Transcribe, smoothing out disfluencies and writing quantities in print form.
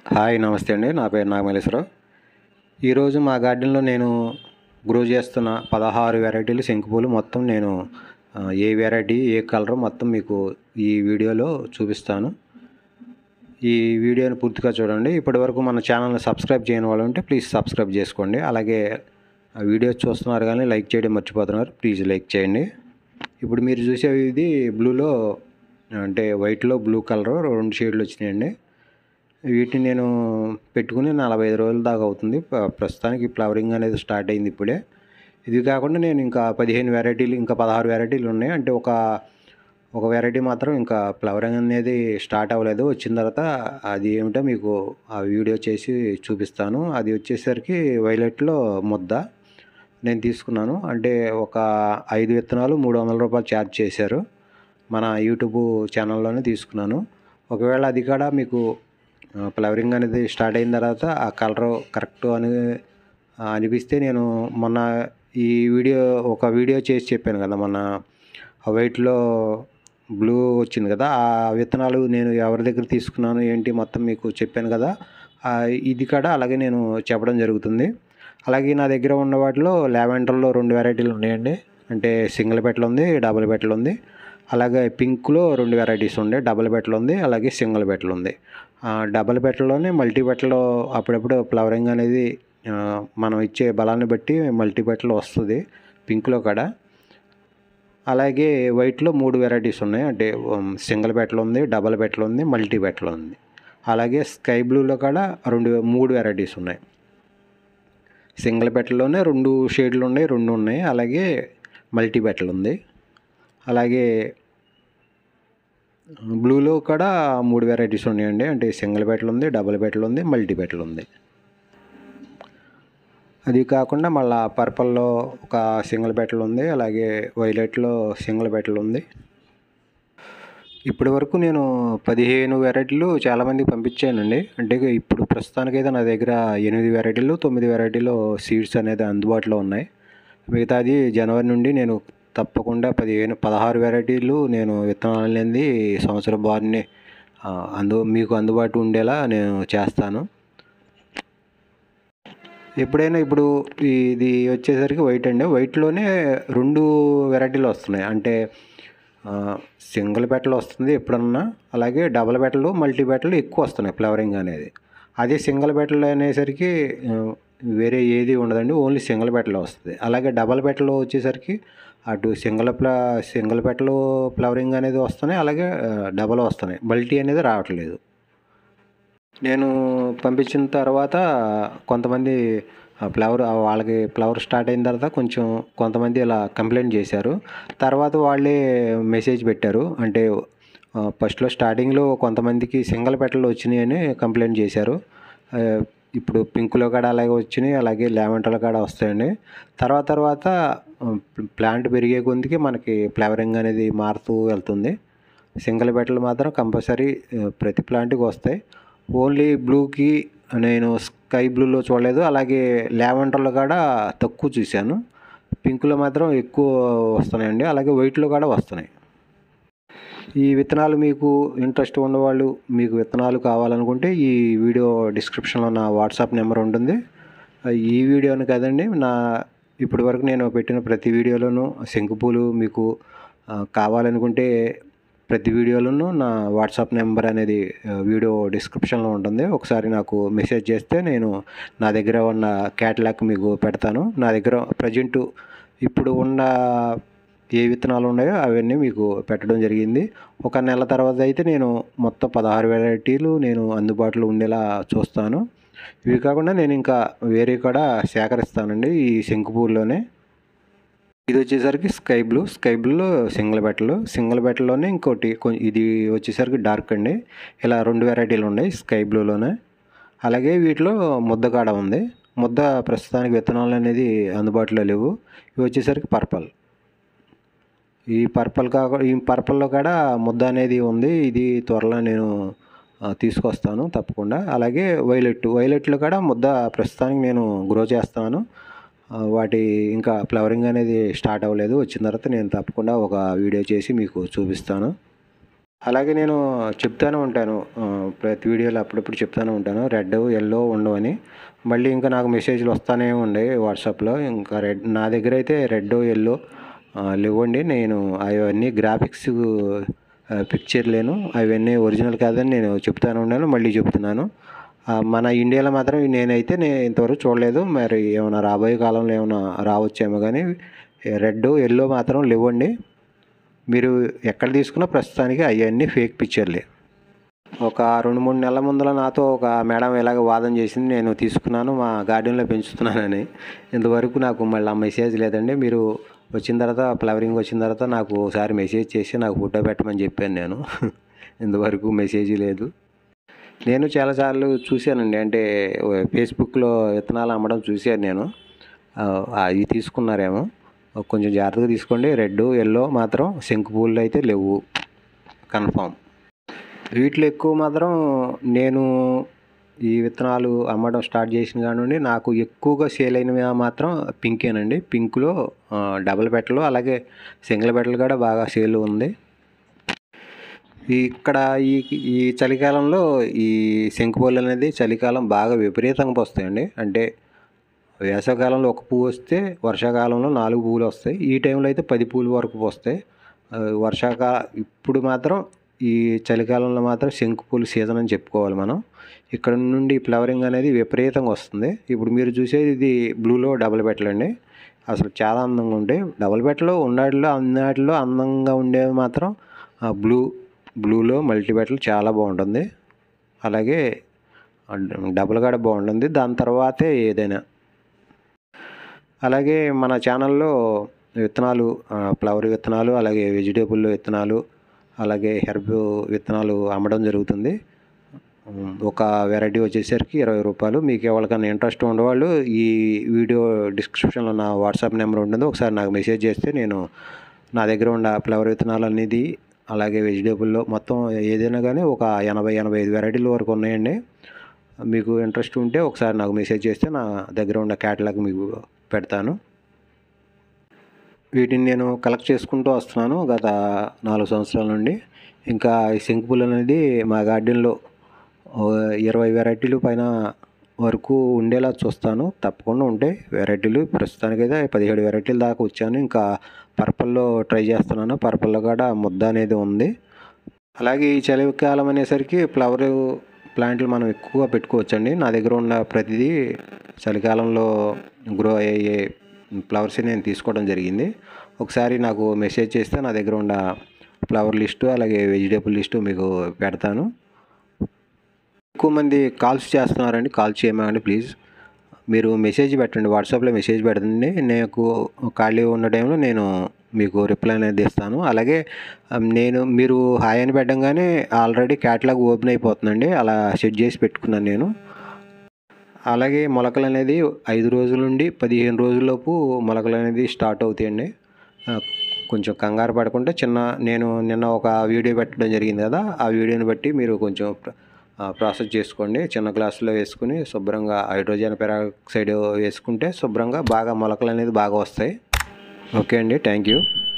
Hi నమస్తే అండి. నా పేరు నాగమల్లేశ్వరరావు. ఈరోజు మా గార్డెన్లో నేను గ్రో చేస్తున్న 16 వెరైటీలు శంకుపూలు మొత్తం నేను ఏ వెరైటీ ఏ కలర్ మొత్తం మీకు ఈ వీడియోలో చూపిస్తాను. ఈ వీడియోని పూర్తిగా చూడండి. ఇప్పటివరకు మన ఛానల్ని సబ్స్క్రైబ్ చేయని వాళ్ళు ఉంటే ప్లీజ్ సబ్స్క్రైబ్ చేసుకోండి. అలాగే వీడియో చూస్తున్నారు కానీ లైక్ చేయడం మర్చిపోతున్నారు, ప్లీజ్ లైక్ చేయండి. ఇప్పుడు మీరు చూసేది ఇది బ్లూలో అంటే వైట్లో బ్లూ కలర్ 2 షేడ్లు వచ్చినాయండి. వీటిని నేను పెట్టుకుని 45 రోజుల దాకా అవుతుంది. ప్రస్తుతానికి ఫ్లవరింగ్ అనేది స్టార్ట్ అయింది ఇప్పుడే. ఇది కాకుండా నేను ఇంకా 15 వెరైటీలు ఇంకా 16 వెరైటీలు ఉన్నాయి. అంటే ఒక వెరైటీ మాత్రం ఇంకా ఫ్లవరింగ్ అనేది స్టార్ట్ అవ్వలేదు. వచ్చిన తర్వాత అది ఏమిటో మీకు ఆ వీడియో చేసి చూపిస్తాను. అది వచ్చేసరికి వైలెట్లో ముద్ద నేను తీసుకున్నాను. అంటే ఒక 5 విత్తనాలు 300 రూపాయలు ఛార్జ్ చేశారు. మన యూట్యూబ్ ఛానల్లోనే తీసుకున్నాను. ఒకవేళ అది కూడా మీకు ఫ్లవరింగ్ అనేది స్టార్ట్ అయిన తర్వాత ఆ కలర్ కరెక్ట్ అనిపిస్తే నేను మొన్న ఒక వీడియో చేసి చెప్పాను కదా, మొన్న వైట్లో బ్లూ వచ్చింది కదా, ఆ విత్తనాలు నేను ఎవరి దగ్గర తీసుకున్నాను ఏంటి మొత్తం మీకు చెప్పాను కదా. ఇది కూడా అలాగే నేను చెప్పడం జరుగుతుంది. అలాగే నా దగ్గర ఉన్న వాటిలో లావెండర్లో 2 వెరైటీలు ఉన్నాయండి. అంటే సింగిల్ పెటల్ ఉంది, డబుల్ పెటల్ ఉంది. అలాగే పింక్లో 2 వెరైటీస్ ఉండే, డబుల్ పెటల్ ఉంది, అలాగే సింగిల్ పెటల్ ఉంది. డబుల్ పెటల్లోనే మల్టీ పెటల్ అప్పుడప్పుడు ఫ్లవరింగ్ అనేది మనం ఇచ్చే బలాన్ని బట్టి మల్టీ పెటల్ వస్తుంది పింక్లో కూడా. అలాగే వైట్లో 3 వెరైటీస్ ఉన్నాయి. అంటే సింగిల్ పెటల్ ఉంది, డబుల్ పెటల్ ఉంది, మల్టీ పెటల్ ఉంది. అలాగే స్కై బ్లూలో కూడా 3 వెరైటీస్ ఉన్నాయి. సింగిల్ పెటల్లోనే 2 షేడ్లు ఉన్నాయి, 2 ఉన్నాయి. అలాగే మల్టీ పెటల్ ఉంది. అలాగే బ్లూలో కూడా 3 వెరైటీస్ ఉన్నాయండి. అంటే సింగిల్ పెటల్ ఉంది, డబుల్ పెటల్ ఉంది, మల్టీ పెటల్ ఉంది. అది కాకుండా మళ్ళీ పర్పుల్లో ఒక సింగిల్ పెటల్ ఉంది. అలాగే వైలెట్లో సింగిల్ పెటల్ ఉంది. ఇప్పటి వరకు నేను 15 వెరైటీలు చాలామందికి పంపించానండి. అంటే ఇప్పుడు ప్రస్తుతానికైతే నా దగ్గర 8 వెరైటీలు 9 వెరైటీలు సీడ్స్ అనేది అందుబాటులో ఉన్నాయి. మిగతాది జనవరి నుండి నేను తప్పకుండా 16 వెరైటీలు నేను విత్తనాలు అనేది సంవత్సరం బారిని మీకు అందుబాటు ఉండేలా నేను చేస్తాను. ఎప్పుడైనా ఇప్పుడు ఇది వచ్చేసరికి వైట్ అండి. వైట్లోనే 2 వెరైటీలు వస్తున్నాయి. అంటే సింగిల్ పెటల్ వస్తుంది ఎప్పుడన్నా, అలాగే డబుల్ పెటల్ మల్టీ పెటల్ ఎక్కువ వస్తున్నాయి ఫ్లవరింగ్ అనేది. అదే సింగిల్ పెటల్ అనేసరికి వేరే ఏది ఉండదండి, ఓన్లీ సింగిల్ పెటల్ వస్తుంది. అలాగే డబల్ పెటల్ వచ్చేసరికి అటు సింగిల్ పెటల్ ఫ్లవరింగ్ అనేది వస్తున్నాయి, అలాగే డబల్ వస్తున్నాయి, మల్టీ అనేది రావట్లేదు. నేను పంపించిన తర్వాత కొంతమంది వాళ్ళకి ఫ్లవర్ స్టార్ట్ అయిన తర్వాత కొంతమంది ఇలా కంప్లైంట్ చేశారు. తర్వాత వాళ్ళే మెసేజ్ పెట్టారు. అంటే ఫస్ట్లో స్టార్టింగ్లో కొంతమందికి సింగిల్ పెటల్ వచ్చినాయి అని కంప్లైంట్ చేశారు. ఇప్పుడు పింక్లో కూడా అలాగే వచ్చినాయి, అలాగే లావెండర్లో కూడా వస్తాయండి. తర్వాత ప్లాంట్ పెరిగే కొద్దికి మనకి ఫ్లవరింగ్ అనేది మారుతూ వెళ్తుంది. సింగిల్ పెటల్ మాత్రం కంపల్సరీ ప్రతి ప్లాంట్కి వస్తాయి. ఓన్లీ బ్లూకి నేను స్కై బ్లూలో చూడలేదు, అలాగే లావెండర్లో కూడా తక్కువ చూశాను. పింక్లో మాత్రం ఎక్కువ వస్తున్నాయండి, అలాగే వైట్లో కూడా వస్తున్నాయి. ఈ విత్తనాలు మీకు ఇంట్రెస్ట్ ఉన్నవాళ్ళు, మీకు విత్తనాలు కావాలనుకుంటే ఈ వీడియో డిస్క్రిప్షన్లో నా వాట్సాప్ నెంబర్ ఉంటుంది. ఈ వీడియోని కాదండి, ఇప్పటి వరకు నేను పెట్టిన ప్రతి వీడియోలోనూ శంకుపూలు మీకు కావాలనుకుంటే ప్రతి వీడియోలోనూ నా వాట్సాప్ నెంబర్ అనేది వీడియో డిస్క్రిప్షన్లో ఉంటుంది. ఒకసారి నాకు మెసేజ్ చేస్తే నేను నా దగ్గర ఉన్న క్యాటలాగ్ మీకు పెడతాను. నా దగ్గర ప్రజెంట్ ఇప్పుడు ఉన్న ఏ విత్తనాలు ఉన్నాయో అవన్నీ మీకు పెట్టడం జరిగింది. ఒక నెల తర్వాత అయితే నేను మొత్తం 16 వెరైటీలు నేను అందుబాటులో ఉండేలా చూస్తాను. ఇవి కాకుండా నేను ఇంకా వేరే కూడా సేకరిస్తానండి ఈ శంకుపూల్లోనే. ఇది వచ్చేసరికి స్కై బ్లూలో సింగిల్ బెటల్లోనే ఇంకోటి ఇది వచ్చేసరికి డార్క్ అండి. ఇలా 2 వెరైటీలు ఉన్నాయి స్కై బ్లూలోనే. అలాగే వీటిలో ముద్ద కాడ ఉంది. ముద్ద ప్రస్తుతానికి విత్తనాలు అనేది అందుబాటులో లేవు. ఇవి వచ్చేసరికి పర్పుల్. ఈ పర్పుల్లో కూడా ముద్ద అనేది ఉంది. ఇది త్వరలో నేను తీసుకొస్తాను తప్పకుండా. అలాగే వైలెట్లో కూడా ముద్ద ప్రస్తుతానికి నేను గ్రో చేస్తాను. వాటి ఇంకా ఫ్లవరింగ్ అనేది స్టార్ట్ అవ్వలేదు. వచ్చిన తర్వాత నేను తప్పకుండా ఒక వీడియో చేసి మీకు చూపిస్తాను. అలాగే నేను చెప్తానే ఉంటాను, ప్రతి వీడియోలో అప్పుడప్పుడు చెప్తానే ఉంటాను రెడ్ ఎల్లో ఉండవని. మళ్ళీ ఇంకా నాకు మెసేజ్లు వస్తూనే ఉండే వాట్సాప్లో. ఇంకా నా దగ్గర అయితే రెడ్ ఎల్లో లేవండి. నేను అవన్నీ గ్రాఫిక్స్ పిక్చర్లేను, అవన్నీ ఒరిజినల్ కాదని నేను చెప్తానే ఉన్నాను, మళ్ళీ చెప్తున్నాను. మన ఇండియాలో మాత్రం నేను ఇంతవరకు చూడలేదు. మరి ఏమైనా రాబోయే కాలంలో ఏమైనా రావచ్చేమో కానీ రెడ్ ఎల్లో మాత్రం లేవండి. మీరు ఎక్కడ తీసుకున్నా ప్రస్తుతానికి అవన్నీ ఫేక్ పిక్చర్లే. ఒక 2-3 నెలల ముందర నాతో ఒక మేడం ఇలాగ వాదన చేసింది, నేను తీసుకున్నాను మా గార్డెన్లో పెంచుతున్నానని. ఇంతవరకు నాకు మళ్ళీ మెసేజ్ లేదండి. మీరు వచ్చిన తర్వాత ఫ్లవరింగ్ వచ్చిన తర్వాత నాకు ఒకసారి మెసేజ్ చేసి నాకు ఫోటో పెట్టమని చెప్పాను నేను. ఇంతవరకు మెసేజ్ లేదు. నేను చాలాసార్లు చూశానండి, అంటే ఫేస్బుక్లో విత్తనాలు అమ్మడం చూశాను నేను. అవి తీసుకున్నారేమో, కొంచెం జాగ్రత్తగా తీసుకోండి. రెడ్ ఎల్లో మాత్రం శంకు పూలు అయితే లేవు కన్ఫామ్. వీటిలో ఎక్కువ మాత్రం నేను ఈ విత్తనాలు అమ్మడం స్టార్ట్ చేసిన కాడ నుండి నాకు ఎక్కువగా సేల్ అయినవి మాత్రం పింకేనండి. పింక్లో డబుల్ పెటలు అలాగే సింగిల్ పెటలు కూడా బాగా సేల్ ఉంది. ఇక్కడ ఈ ఈ చలికాలంలో ఈ శంకుపూలు అనేది చలికాలం బాగా విపరీతంగా వస్తాయండి. అంటే వేసవికాలంలో ఒక పువ్వు వస్తే వర్షాకాలంలో 4 పువ్వులు వస్తాయి. ఈ టైంలో అయితే 10 పువ్వుల వరకు వస్తాయి. ఇప్పుడు మాత్రం ఈ చలికాలంలో మాత్రం శంకుపూలు సీజన్ అని చెప్పుకోవాలి మనం. ఇక్కడ నుండి ఫ్లవరింగ్ అనేది విపరీతంగా వస్తుంది. ఇప్పుడు మీరు చూసేది ఇది బ్లూలో డబుల్ పెటలు అండి. అసలు చాలా అందంగా ఉంటాయి. డబుల్ పెటలు అన్నిటిలో అందంగా ఉండేవి మాత్రం బ్లూలో మల్టీ పెటలు చాలా బాగుంటుంది. అలాగే డబుల్ కూడా బాగుంటుంది, దాని తర్వాతే ఏదైనా. అలాగే మన ఛానల్లో విత్తనాలు, ఫ్లవర్ విత్తనాలు, అలాగే వెజిటేబుల్ విత్తనాలు, అలాగే హెర్బ్ విత్తనాలు అమ్మడం జరుగుతుంది. ఒక వెరైటీ వచ్చేసరికి 20 రూపాయలు. మీకు ఎవరికైనా ఇంట్రెస్ట్ ఉండేవాళ్ళు ఈ వీడియో డిస్క్రిప్షన్లో నా వాట్సాప్ నెంబర్ ఉంటుంది, ఒకసారి నాకు మెసేజ్ చేస్తే నేను నా దగ్గర ఉన్న ఫ్లవర్ విత్తనాలు అనేది అలాగే వెజిటేబుల్లో మొత్తం ఏదైనా కానీ ఒక 80-85 వెరైటీల వరకు ఉన్నాయండి. మీకు ఇంట్రెస్ట్ ఉంటే ఒకసారి నాకు మెసేజ్ చేస్తే నా దగ్గర ఉన్న క్యాటలాగ్ మీకు పెడతాను. వీటిని నేను కలెక్ట్ చేసుకుంటూ వస్తున్నాను గత 4 సంవత్సరాల నుండి. ఇంకా ఈ శంకుపూలు అనేది మా గార్డెన్లో 20 వెరైటీలు పైన వరకు ఉండేలా చూస్తాను. తప్పకుండా ఉంటాయి వెరైటీలు. ప్రస్తుతానికైతే 17 వెరైటీల దాకా వచ్చాను. ఇంకా పర్పుల్లో ట్రై చేస్తున్నాను. పర్పుల్లో కూడా ముద్ద అనేది ఉంది. అలాగే ఈ చలికాలం అనేసరికి ఫ్లవర్ ప్లాంట్లు మనం ఎక్కువగా పెట్టుకోవచ్చండి. నా దగ్గర ఉన్న ప్రతిదీ చలికాలంలో గ్రో అయ్యే ఫ్లవర్స్ నేను తీసుకోవడం జరిగింది. ఒకసారి నాకు మెసేజ్ చేస్తే నా దగ్గర ఉన్న ఫ్లవర్ లిస్టు అలాగే వెజిటేబుల్ లిస్టు మీకు పెడతాను. ఎక్కువ మంది కాల్స్ చేస్తున్నారండి, కాల్ చేయమండి ప్లీజ్. మీరు మెసేజ్ పెట్టండి, వాట్సాప్లో మెసేజ్ పెట్టండి. నాకు ఖాళీ ఉన్న టైంలో నేను మీకు రిప్లై అనేది ఇస్తాను. అలాగే మీరు హాయ్ అని పెట్టంగానే ఆల్రెడీ క్యాటలాగ్ ఓపెన్ అయిపోతుందండి. అలా సెట్ చేసి పెట్టుకున్నాను నేను. అలాగే మొలకలు అనేది 5 రోజుల నుండి 15 రోజుల్లోపు మొలకలు అనేది స్టార్ట్ అవుతాయండి. కొంచెం కంగారు పడకుండా నేను నిన్న ఒక వీడియో పెట్టడం జరిగింది కదా, ఆ వీడియోని బట్టి మీరు కొంచెం ప్రాసెస్ చేసుకోండి. చిన్న గ్లాసులో వేసుకుని శుభ్రంగా హైడ్రోజన్ పెరాక్సైడ్ వేసుకుంటే శుభ్రంగా బాగా మొలకలు అనేది బాగా వస్తాయి. ఓకే అండి, థ్యాంక్ యూ.